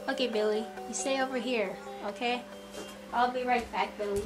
Okay, Billy, you stay over here, okay? I'll be right back, Billy.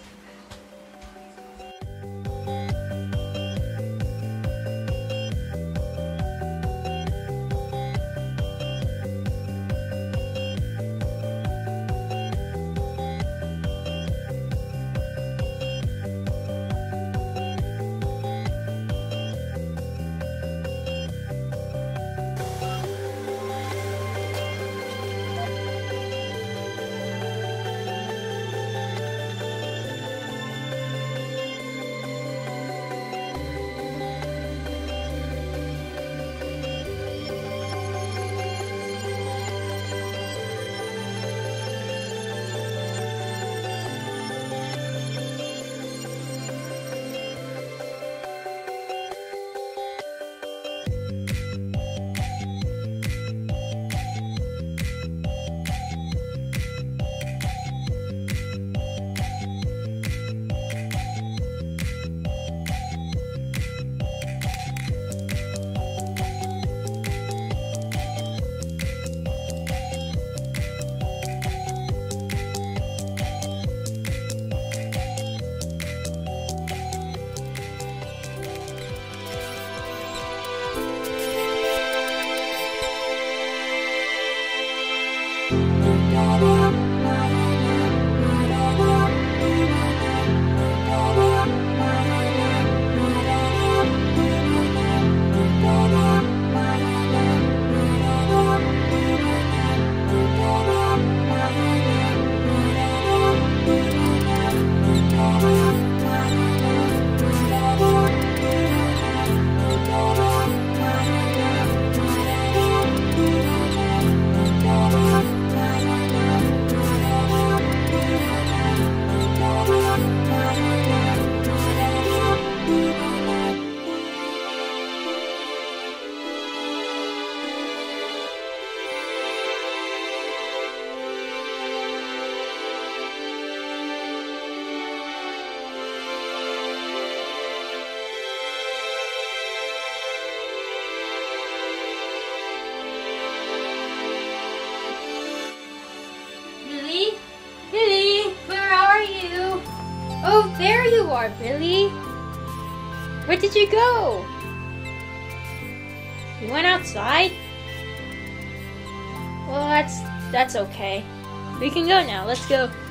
Billy? Billy, where are you? Oh, there you are, Billy. Where did you go? You went outside? Well, that's okay. We can go now. Let's go.